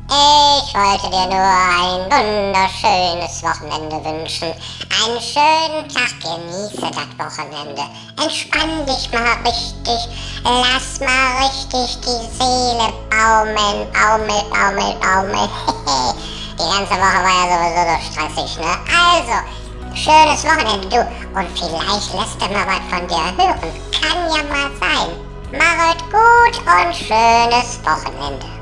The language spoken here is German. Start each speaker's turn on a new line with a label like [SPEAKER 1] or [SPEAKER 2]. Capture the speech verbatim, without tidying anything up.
[SPEAKER 1] Ich wollte dir nur ein wunderschönes Wochenende wünschen. Einen schönen Tag, genieße das Wochenende. Entspann dich mal richtig, lass mal richtig die Seele baumeln, baumel, baumel, baumel. Die ganze Woche war ja sowieso so stressig, ne? Also, schönes Wochenende, du. Und vielleicht lässt er mal was von dir hören. Kann ja mal sein. Machet gut und schönes Wochenende.